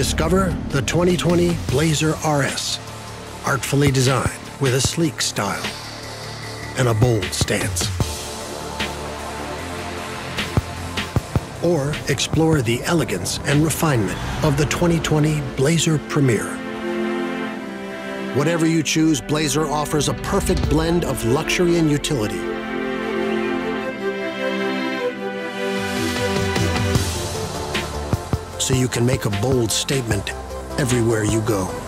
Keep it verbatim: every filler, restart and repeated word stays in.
Discover the twenty twenty Blazer R S, artfully designed with a sleek style and a bold stance. Or explore the elegance and refinement of the twenty twenty Blazer Premier. Whatever you choose, Blazer offers a perfect blend of luxury and utility. So you can make a bold statement everywhere you go.